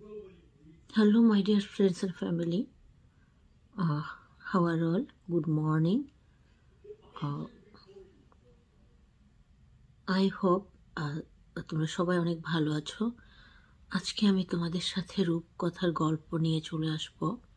Hello, my dear friends and family. How are all? Good morning. I hope তোমরা সবাই অনেক ভালো আছো। আজকে আমি তোমাদের সাথে রূপকথার গল্প নিয়ে চলে আসব।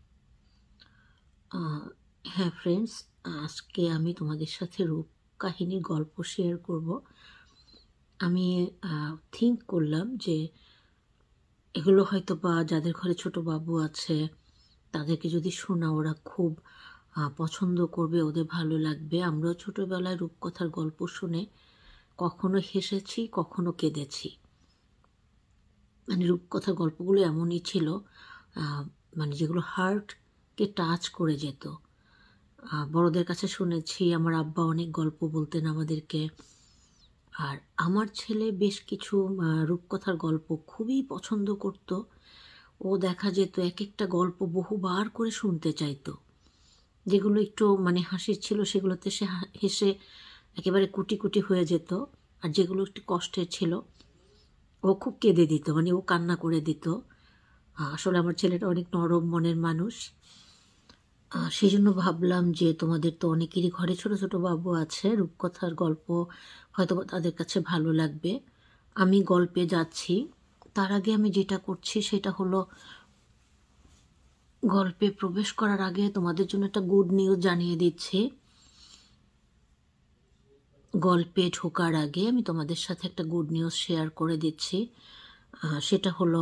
হ্যাঁ ফ্রেন্ডস, আজকে আমি তোমাদের সাথে রূপ কাহিনীর গল্প শেয়ার করব। আমি থিঙ্ক করলাম যে এগুলো হয়তো বা যাদের ঘরে ছোট বাবু আছে তাদেরকে যদি শোনা ওরা খুব পছন্দ করবে, ওদের ভালো লাগবে। আমরাও ছোটোবেলায় রূপকথার গল্প শুনে কখনো হেসেছি, কখনো কেঁদেছি। মানে রূপকথার গল্পগুলো এমনই ছিল, মানে যেগুলো হার্টকে টাচ করে যেত। বড়দের কাছে শুনেছি, আমার আব্বা অনেক গল্প বলতেন আমাদেরকে। আর আমার ছেলে বেশ কিছু রূপকথার গল্প খুবই পছন্দ করত। ও দেখা যেত এক একটা গল্প বহুবার করে শুনতে চাইতো। যেগুলো একটু মানে হাসির ছিল সেগুলোতে সে হেসে একেবারে কুটি কুটি হয়ে যেত, আর যেগুলো একটু কষ্টের ছিল ও খুব কেঁদে দিত, মানে ও কান্না করে দিত। আসলে আমার ছেলেটা অনেক নরম মনের মানুষ। সেই জন্য ভাবলাম যে তোমাদের তো অনেকেরই ঘরে ছোট ছোট বাবু আছে, রূপকথার গল্প হয়তো তাদের কাছে ভালো লাগবে। আমি গল্পে যাচ্ছি, তার আগে আমি যেটা করছি সেটা হলো গল্পে প্রবেশ করার আগে তোমাদের জন্য একটা গুড নিউজ জানিয়ে দিচ্ছি। গল্পে ঢোকার আগে আমি তোমাদের সাথে একটা গুড নিউজ শেয়ার করে দিচ্ছি। সেটা হলো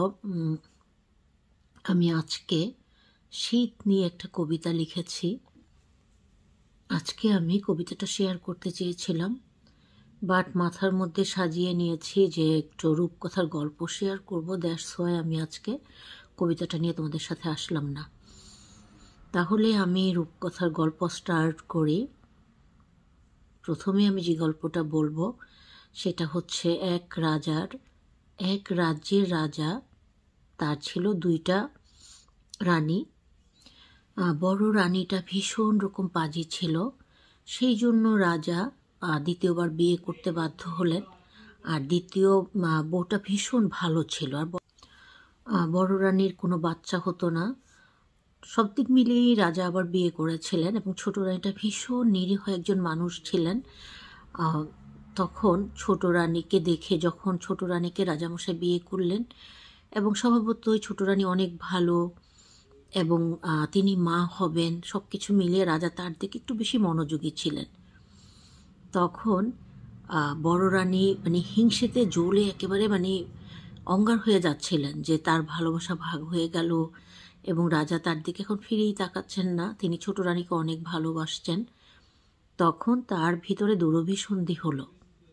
আমি আজকে শীত নিয়ে একটা কবিতা লিখেছি। আজকে আমি কবিতাটা শেয়ার করতে চেয়েছিলাম, বাট মাথার মধ্যে সাজিয়ে নিয়েছি যে একটু রূপকথার গল্প শেয়ার করব। দ্যাটস ওয়াই আমি আজকে কবিতাটা নিয়ে তোমাদের সাথে আসলাম না। তাহলে আমি রূপকথার গল্প স্টার্ট করি। প্রথমে আমি যে গল্পটা বলবো সেটা হচ্ছে এক রাজ্যের রাজা, তার ছিল দুইটা রানী। বড় রানীটা ভীষণ রকম পাজি ছিল, সেই জন্য রাজা দ্বিতীয়বার বিয়ে করতে বাধ্য হলেন। আর দ্বিতীয় বউটা ভীষণ ভালো ছিল, আর বড় রানীর কোনো বাচ্চা হতো না। সব দিক মিলিয়েই রাজা আবার বিয়ে করেছিলেন, এবং ছোট রানীটা ভীষণ নিরীহ একজন মানুষ ছিলেন। তখন ছোট রানীকে দেখে যখন ছোট রানীকে রাজামশাই বিয়ে করলেন, এবং স্বভাবতই ছোট রানী অনেক ভালো এবং তিনি মা হবেন, সব কিছু মিলিয়ে রাজা তার দিকে একটু বেশি মনোযোগী ছিলেন। তখন বড় রানী মানে হিংসেতে জ্বলে একেবারে মানে অঙ্গার হয়ে যাচ্ছিলেন যে তার ভালোবাসা ভাগ হয়ে গেল, এবং রাজা তার দিকে এখন ফিরেই তাকাচ্ছেন না, তিনি ছোট রানীকে অনেক ভালোবাসছেন। তখন তার ভিতরে দুরভিসন্ধি হলো।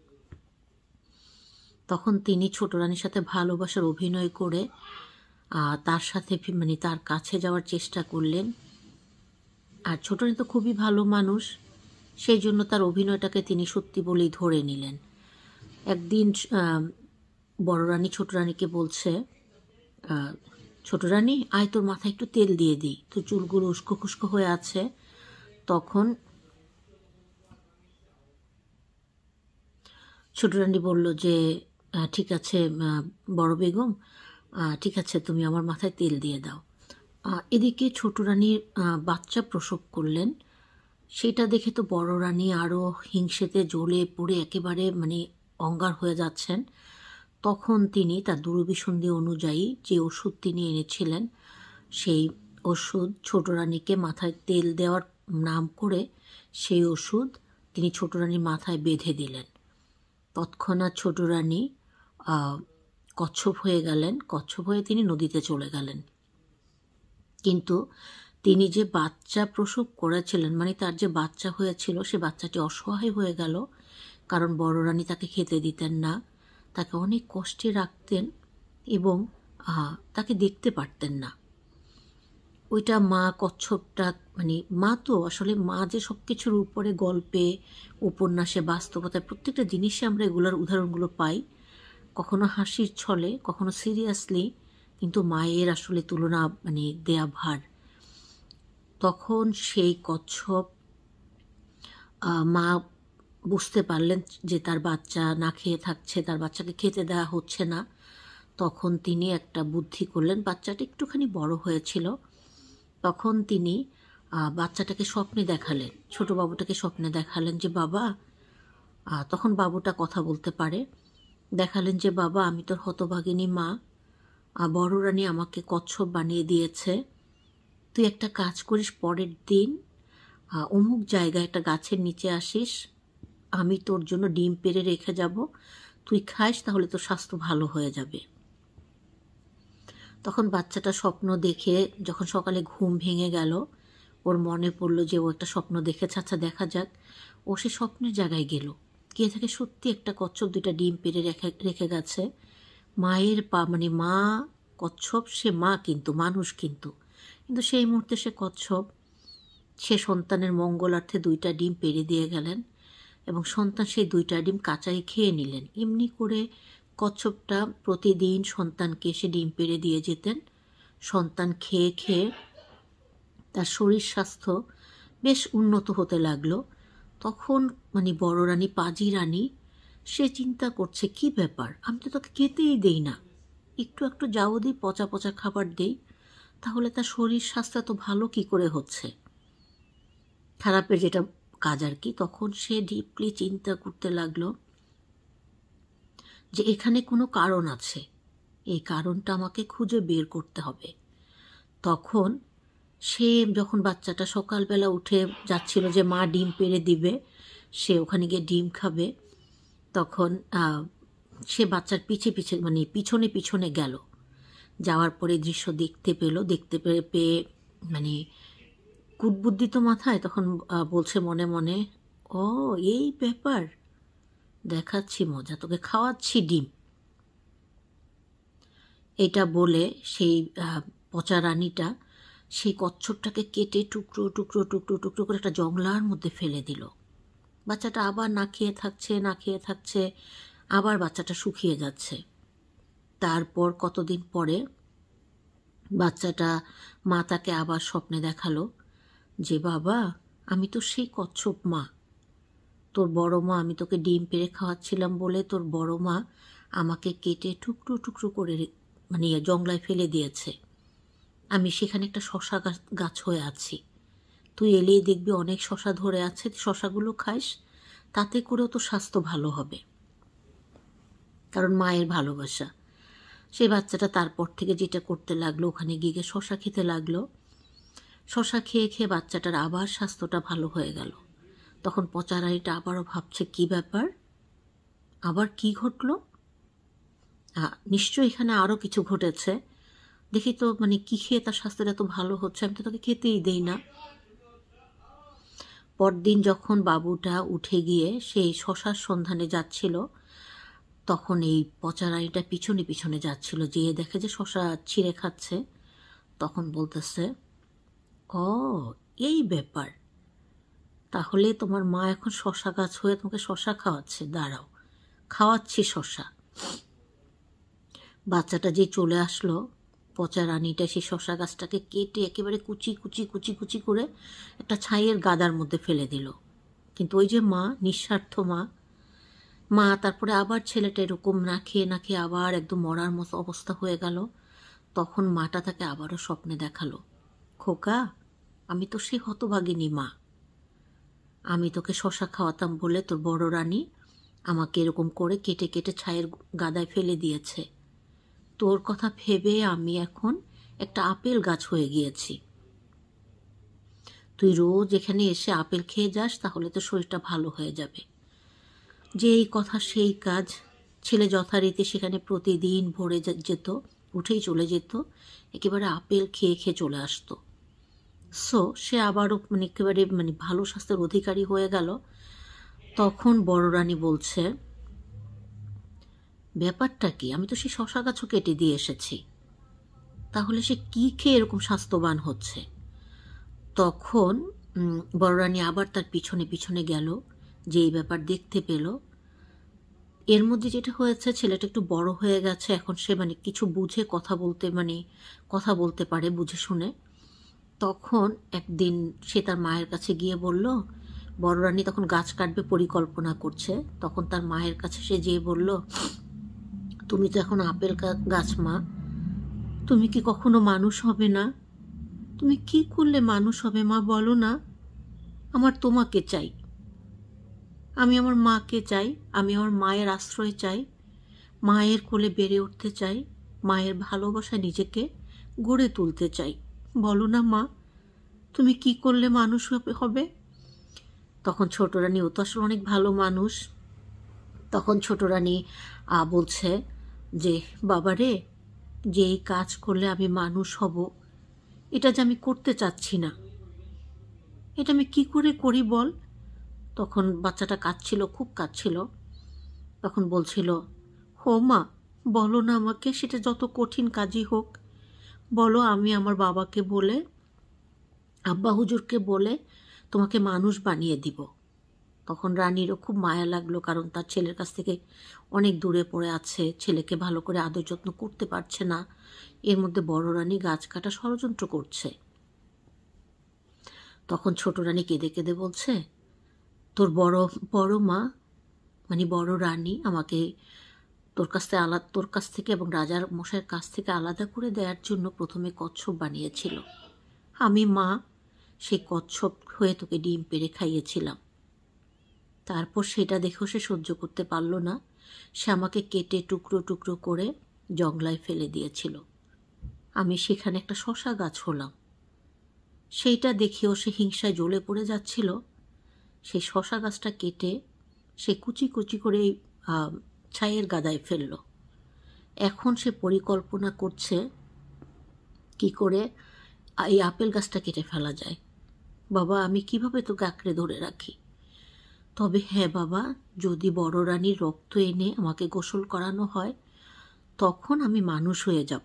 তখন তিনি ছোট রানীর সাথে ভালোবাসার অভিনয় করে তার সাথে মানে তার কাছে যাওয়ার চেষ্টা করলেন। আর ছোট রানী তো খুবই ভালো মানুষ, সেই জন্য তার অভিনয়টাকে তিনি সত্যি বলেই ধরে নিলেন। একদিন বড় রানী ছোট রানীকে বলছে, ছোট রানী আয় তোর মাথায় একটু তেল দিয়ে দিই, তোর চুলগুলো উস্কো খুস্কো হয়ে আছে। তখন ছোট রানী বলল যে ঠিক আছে বড় বেগম, ঠিক আছে তুমি আমার মাথায় তেল দিয়ে দাও। এদিকে ছোট রানীর বাচ্চা প্রসব করলেন। সেটা দেখে তো বড় রানী আরও হিংসেতে জ্বলে পড়ে একেবারে মানে অঙ্গার হয়ে যাচ্ছেন। তখন তিনি তার দুরভিসন্ধি অনুযায়ী যে ওষুধ তিনি এনেছিলেন, সেই ওষুধ ছোট রানীকে মাথায় তেল দেওয়ার নাম করে সেই ওষুধ তিনি ছোট রানীর মাথায় বেঁধে দিলেন। তৎক্ষণাৎ ছোট রানী কচ্ছপ হয়ে গেলেন, কচ্ছপ হয়ে তিনি নদীতে চলে গেলেন। কিন্তু তিনি যে বাচ্চা প্রসব করেছিলেন, মানে তার যে বাচ্চা হয়েছিল, সে বাচ্চাটি অসহায় হয়ে গেল, কারণ বড় রানী তাকে খেতে দিতেন না, তাকে অনেক কষ্টে রাখতেন এবং তাকে দেখতে পারতেন না। ওইটা মা কচ্ছপটা মানে মা তো আসলে মা যে সব কিছুর উপরে গল্পে উপন্যাসে বাস্তবতায় প্রত্যেকটা জিনিসে আমরা এগুলোর উদাহরণগুলো পাই, কখনো হাসির ছলে কখনো সিরিয়াসলি, কিন্তু মায়ের আসলে তুলনা মানে দেয়া ভার। তখন সেই কচ্ছপ মা বুঝতে পারলেন যে তার বাচ্চা না খেয়ে থাকছে, তার বাচ্চাকে খেতে দেওয়া হচ্ছে না। তখন তিনি একটা বুদ্ধি করলেন। বাচ্চাটা একটুখানি বড় হয়েছিল। তখন তিনি বাচ্চাটাকে স্বপ্নে দেখালেন, ছোট বাবুটাকে স্বপ্নে দেখালেন যে বাবা, তখন বাবুটা কথা বলতে পারে, দেখালেন যে বাবা, আমি তোর হতভাগিনী মা, বড় রানী আমাকে কচ্ছপ বানিয়ে দিয়েছে। তুই একটা কাজ করিস, পরের দিন অমুক জায়গায় একটা গাছের নিচে আসিস, আমি তোর জন্য ডিম পেড়ে রেখে যাব, তুই খাইস, তাহলে তোর স্বাস্থ্য ভালো হয়ে যাবে। তখন বাচ্চাটা স্বপ্ন দেখে যখন সকালে ঘুম ভেঙে গেল, ওর মনে পড়লো যে ও একটা স্বপ্ন দেখেছে, আচ্ছা দেখা যাক। ও সে স্বপ্নের জায়গায় গেল, গিয়ে থেকে সত্যি একটা কচ্ছপ 2টা ডিম পেড়ে রেখে গেছে। মায়ের মা কচ্ছপ, সে মা কিন্তু মানুষ, কিন্তু সেই মুহূর্তে সে কচ্ছপ, সে সন্তানের মঙ্গলার্থে 2টা ডিম পেড়ে দিয়ে গেলেন এবং সন্তান সেই 2টা ডিম কাঁচাই খেয়ে নিলেন। এমনি করে কচ্ছপটা প্রতিদিন সন্তানকে এসে ডিম পেড়ে দিয়ে যেতেন। সন্তান খেয়ে খেয়ে তার শরীর স্বাস্থ্য বেশ উন্নত হতে লাগলো। তখন বড় রানী, পাজি রানী, সে চিন্তা করছে কি ব্যাপার, আমি তো তাকে খেতেই দেই না, একটু একটু যাও দিই, পচা পচা খাবার দেই, তাহলে তার শরীর স্বাস্থ্য তো ভালো কি করে হচ্ছে, খারাপের যেটা কাজ আর কি। তখন সে ডিপলি চিন্তা করতে লাগলো যে এখানে কোনো কারণ আছে, এই কারণটা আমাকে খুঁজে বের করতে হবে। তখন সে যখন বাচ্চাটা সকালবেলা উঠে যাচ্ছিল যে মা ডিম পেড়ে দিবে, সে ওখানে গিয়ে ডিম খাবে, তখন সে বাচ্চার পিছনে পিছনে গেল। যাওয়ার পরে দৃশ্য দেখতে পেয়ে কুটবুদ্ধি তো মাথায়, তখন বলছে মনে মনে, ও এই ব্যাপার, দেখাচ্ছি মজা, তোকে খাওয়াচ্ছি ডিম। এটা বলে সেই পচা রানীটা সেই কচ্ছপটাকে কেটে টুকরো টুকরো টুকরো টুকরো করে একটা জংলার মধ্যে ফেলে দিল। বাচ্চাটা আবার না খেয়ে থাকছে, আবার বাচ্চাটা শুকিয়ে যাচ্ছে। তারপর কতদিন পরে বাচ্চাটা মা তাকে আবার স্বপ্নে দেখালো যে বাবা, আমি তো সেই কচ্ছপ মা, তোর বড় মা, আমি তোকে ডিম পেড়ে খাওয়াচ্ছিলাম বলে তোর বড় মা আমাকে কেটে টুকরো টুকরো করে জংলায় ফেলে দিয়েছে। আমি সেখানে একটা শশা গাছ হয়ে আছি, তুই এলেই দেখবি অনেক শশা ধরে আছে, শশাগুলো খাইস, তাতে করেও তো স্বাস্থ্য ভালো হবে, কারণ মায়ের ভালোবাসা। সেই বাচ্চাটা তারপর থেকে যেটা করতে লাগলো, ওখানে গিয়ে শশা খেতে লাগলো। শশা খেয়ে খেয়ে বাচ্চাটার আবার স্বাস্থ্যটা ভালো হয়ে গেল। তখন পচা রানীটা আবারও ভাবছে কি ব্যাপার, আবার কি ঘটলো, নিশ্চয়ই এখানে আরও কিছু ঘটেছে, দেখি তো কি খেয়ে তার স্বাস্থ্যটা এত ভালো হচ্ছে, আমি তো তাকে খেতেই দেই না। পরদিন যখন বাবুটা উঠে গিয়ে সেই শশার সন্ধানে যাচ্ছিল, তখন এই পচা রানীটা পিছনে পিছনে যাচ্ছিল, যেয়ে দেখে যে শশা ছিঁড়ে খাচ্ছে। তখন বলতেছে, ও এই ব্যাপার, তাহলে তোমার মা এখন শশা গাছ হয়ে তোমাকে শশা খাওয়াচ্ছে, দাঁড়াও খাওয়াচ্ছি শশা। বাচ্চাটা যে চলে আসলো, পচা রানীটা সেই শশা গাছটাকে কেটে একেবারে কুচি কুচি কুচি কুচি করে একটা ছাইয়ের গাদার মধ্যে ফেলে দিল। কিন্তু ওই যে মা, নিঃস্বার্থ মা তারপরে আবার ছেলেটা এরকম না খেয়ে আবার একদম মরার মতো অবস্থা হয়ে গেল। তখন মাটা তাকে আবারও স্বপ্নে দেখালো, খোকা, আমি তো সেই হতভাগিনী মা, আমি তোকে শশা খাওয়াতাম বলে তোর বড় রানী আমাকে এরকম করে কেটে কেটে ছাইয়ের গাদায় ফেলে দিয়েছে। তোর কথা ভেবে আমি এখন একটা আপেল গাছ হয়ে গিয়েছি, তুই রোজ এখানে এসে আপেল খেয়ে যাস, তাহলে তো শরীরটা ভালো হয়ে যাবে। যে এই কথা সেই কাজ, ছেলে যথারীতি সেখানে প্রতিদিন ভোরে যেত, উঠেই চলে যেত, একেবারে আপেল খেয়ে খেয়ে চলে আসতো। সে আবারও একেবারে ভালো স্বাস্থ্যের অধিকারী হয়ে গেল। তখন বড় রানী বলছে, ব্যাপারটা কি, আমি তো সেই শশা গাছও কেটে দিয়ে এসেছি, তাহলে সে কি খেয়ে এরকম স্বাস্থ্যবান হচ্ছে। তখন বড় রানী আবার তার পিছনে পিছনে গেল, যে এই ব্যাপার দেখতে পেল। এর মধ্যে যেটা হয়েছে, ছেলেটা একটু বড় হয়ে গেছে, এখন সে কিছু বুঝে কথা বলতে পারে বুঝে শুনে। তখন একদিন সে তার মায়ের কাছে গিয়ে বলল, বড় রানী তখন গাছ কাটবে পরিকল্পনা করছে, তখন তার মায়ের কাছে সে যেয়ে বলল, তুমি তো এখন আপেল গাছ মা, তুমি কি কখনো মানুষ হবে না? তুমি কি করলে মানুষ হবে মা, বলো না। আমার তোমাকে চাই, আমি আমার মাকে চাই, আমি আমার মায়ের আশ্রয় চাই, মায়ের কোলে বেড়ে উঠতে চাই, মায়ের ভালোবাসায় নিজেকে গড়ে তুলতে চাই। বলো না মা, তুমি কি করলে মানুষ হবে? তখন ছোট রানী, ও তো আসলে অনেক ভালো মানুষ, তখন ছোট রানী বলছে যে বাবা রে, যে এই কাজ করলে আমি মানুষ হব, এটা যে আমি করতে চাচ্ছি না, এটা আমি কি করে করি বল। তখন বাচ্চাটা কাঁদছিল, খুব কাঁদছিল। তখন বলছিল, হো মা, বলো না আমাকে, সেটা যত কঠিন কাজই হোক, বলো, আমি আমার বাবাকে বলে, আব্বা হুজুরকে বলে তোমাকে মানুষ বানিয়ে দিব। তখন রানীরও খুব মায়া লাগলো, কারণ তার ছেলের কাছ থেকে অনেক দূরে পড়ে আছে, ছেলেকে ভালো করে আদর যত্ন করতে পারছে না, এর মধ্যে বড় রানী গাছ কাটা ষড়যন্ত্র করছে। তখন ছোট রানী কেঁদে কেঁদে বলছে, তোর বড় মা মানে বড় রানী আমাকে তোর কাছ থেকে এবং রাজার মশাইয়ের কাছ থেকে আলাদা করে দেওয়ার জন্য প্রথমে কচ্ছপ বানিয়েছিল। আমি মা সেই কচ্ছপ হয়ে তোকে ডিম পেড়ে খাইয়েছিলাম। তারপর সেটা দেখেও সে সহ্য করতে পারল না, সে আমাকে কেটে টুকরো টুকরো করে জংলায় ফেলে দিয়েছিল। আমি সেখানে একটা শশা গাছ হলাম। সেইটা দেখেও সে হিংসায় জ্বলে পড়ে যাচ্ছিল। সেই শশা গাছটা কেটে সে কুচি কুচি করে ছাইয়ের গাদায় ফেলল। এখন সে পরিকল্পনা করছে কি করে এই আপেল গাছটা কেটে ফেলা যায়। বাবা, আমি কিভাবে তোকে আঁকড়ে ধরে রাখি? তবে হ্যাঁ বাবা, যদি বড় রানীর রক্ত এনে আমাকে গোসল করানো হয়, তখন আমি মানুষ হয়ে যাব।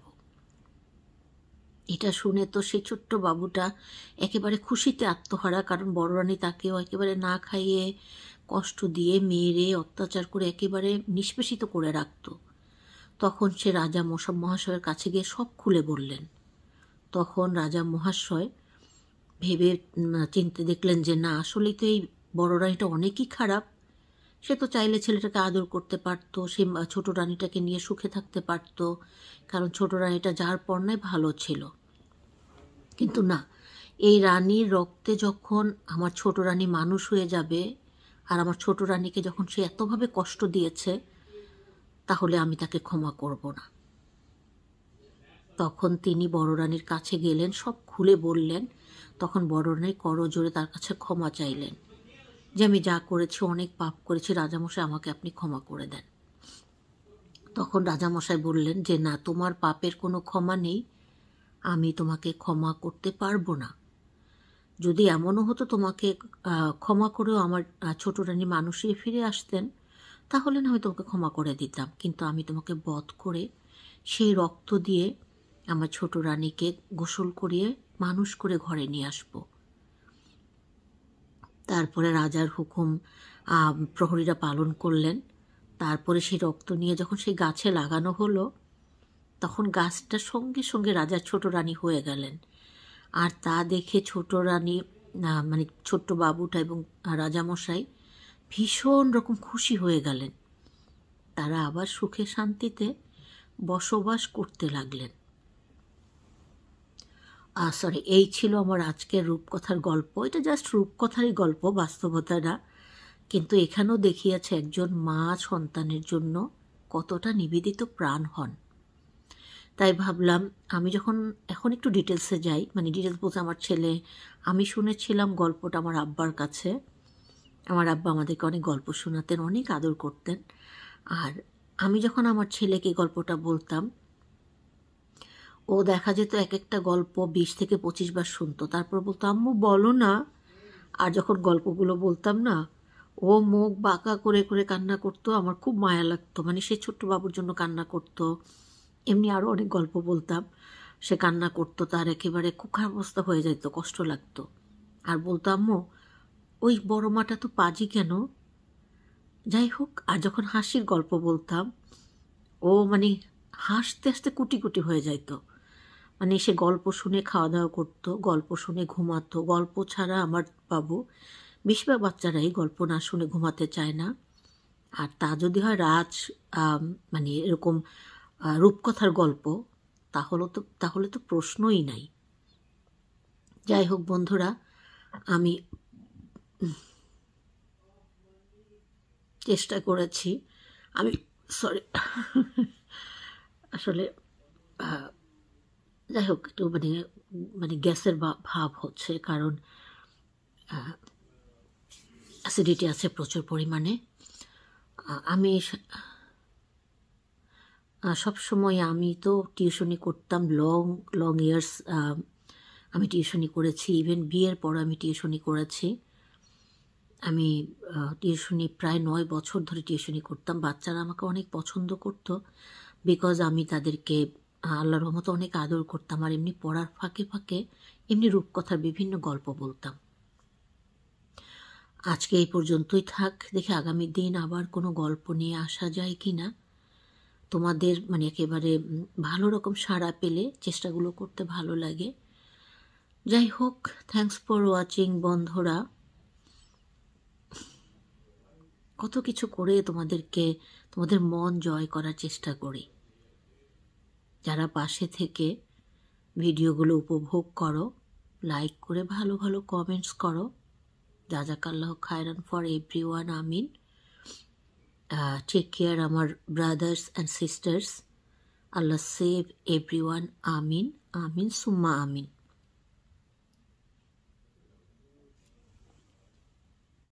এটা শুনে তো সেই ছোট্ট বাবুটা একেবারে খুশিতে আত্মহারা, কারণ বড় রানী তাকেও একেবারে না খাইয়ে, কষ্ট দিয়ে, মেরে, অত্যাচার করে একেবারে নিষ্পেষিত করে রাখত। তখন সে রাজা মহাশয়ের কাছে গিয়ে সব খুলে বললেন। তখন রাজা মহাশয় ভেবে চিনতে দেখলেন যে না, আসলেই তো এই বড় রানীটা অনেকই খারাপ। সে তো চাইলে ছেলেটাকে আদর করতে পারতো, সে ছোট রানীটাকে নিয়ে সুখে থাকতে পারত, কারণ ছোট রানীটা যার পর্নায় ভালো ছিল। কিন্তু না, এই রানীর রক্তে যখন আমার ছোট রানী মানুষ হয়ে যাবে, আর আমার ছোট রানীকে যখন সে এতভাবে কষ্ট দিয়েছে, তাহলে আমি তাকে ক্ষমা করব না। তখন তিনি বড় রানীর কাছে গেলেন, সব খুলে বললেন। তখন বড় রানী করজোড়ে তার কাছে ক্ষমা চাইলেন যে আমি যা করেছি, অনেক পাপ করেছি, রাজামশাই আমাকে আপনি ক্ষমা করে দেন। তখন রাজামশাই বললেন যে না, তোমার পাপের কোনো ক্ষমা নেই, আমি তোমাকে ক্ষমা করতে পারবো না। যদি এমনও হতো তোমাকে ক্ষমা করেও আমার ছোট রানী মানুষই ফিরে আসতেন, তাহলে না হয় তোমাকে ক্ষমা করে দিতাম, কিন্তু আমি তোমাকে বধ করে সেই রক্ত দিয়ে আমার ছোট রানীকে গোসল করিয়ে মানুষ করে ঘরে নিয়ে আসব। তারপরে রাজার হুকুম প্রহরীরা পালন করলেন। তারপরে সেই রক্ত নিয়ে যখন সেই গাছে লাগানো হলো, তখন গাছটার সঙ্গে সঙ্গে রাজার ছোট রানী হয়ে গেলেন। আর তা দেখে ছোট রানী মানে ছোট্ট বাবুটা এবং রাজামশাই ভীষণ রকম খুশি হয়ে গেলেন। তারা আবার সুখে শান্তিতে বসবাস করতে লাগলেন। এই ছিল আমার আজকের রূপকথার গল্প। এটা জাস্ট রূপকথারই গল্প, বাস্তবতা না। কিন্তু এখানেও দেখিয়েছে একজন মা সন্তানের জন্য কতটা নিবেদিত প্রাণ হন। তাই ভাবলাম আমি যখন এখন একটু ডিটেলসে যাই, মানে ডিটেলস বলতে আমার ছেলে, আমি শুনেছিলাম গল্পটা আমার আব্বার কাছে। আমার আব্বা আমাদেরকে অনেক গল্প শোনাতেন, অনেক আদর করতেন। আর আমি যখন আমার ছেলেকে গল্পটা বলতাম, ও দেখা যেত এক একটা গল্প 20 থেকে 25 বার শুনতো। তারপর বলতো, আম্মু বলো না। আর যখন গল্পগুলো বলতাম না, ও মুখ বাঁকা করে করে কান্না করতো। আমার খুব মায়া লাগতো, মানে সে ছোট্ট বাবুর জন্য কান্না করতো। এমনি আরও অনেক গল্প বলতাম, সে কান্না করতো, তার একেবারে খুব খারাপ অবস্থা হয়ে যেত, কষ্ট লাগতো। আর বলতো, আম্মু ওই বড় মাটা তো পাজি কেন? যাই হোক, আর যখন হাসির গল্প বলতাম, ও মানে হাসতে হাসতে কুটি কুটি হয়ে যাইত। মানে সে গল্প শুনে খাওয়া দাওয়া করতো, গল্প শুনে ঘুমাতো। গল্প ছাড়া আমার বাবু, বেশিরভাগ বাচ্চারাই গল্প না শুনে ঘুমাতে চায় না। আর তা যদি হয় মানে এরকম রূপকথার গল্প, তাহলে তো প্রশ্নই নাই। যাই হোক বন্ধুরা, আমি চেষ্টা করেছি, আমি সরি আসলে যাই হোক একটু মানে গ্যাসের ভাব হচ্ছে, কারণ অ্যাসিডিটি আছে প্রচুর পরিমাণে। আমি সবসময়, আমি তো টিউশনি করতাম লং ইয়ার্স, আমি টিউশনি করেছি, ইভেন বিয়ের পর আমি টিউশনি করেছি। আমি টিউশনি প্রায় 9 বছর ধরে টিউশনি করতাম। বাচ্চারা আমাকে অনেক পছন্দ করতো, বিকজ আমি তাদেরকে আল্লাহর রহমতে অনেক আদর করতাম, আর এমনি পড়ার ফাঁকে ফাঁকে এমনি রূপকথার বিভিন্ন গল্প বলতাম। আজকে এই পর্যন্তই থাক, দেখে আগামী দিন আবার কোনো গল্প নিয়ে আসা যায় কি না। তোমাদের মানে একেবারে ভালো রকম সাড়া পেলে চেষ্টাগুলো করতে ভালো লাগে। যাই হোক, থ্যাঙ্কস ফর ওয়াচিং বন্ধুরা। কত কিছু করে তোমাদের মন জয় করার চেষ্টা করি। যারা পাশে থেকে ভিডিওগুলো উপভোগ করো, লাইক করে ভালো ভালো কমেন্টস করো, জাযাকাল্লাহ খায়রান ফর এভরিওয়ান, আমিন। টেক কেয়ার আমার ব্রাদার্স অ্যান্ড সিস্টার্স, আল্লাহ সেভ এভরিওয়ান, আমিন আমিন সুম্মা আমিন।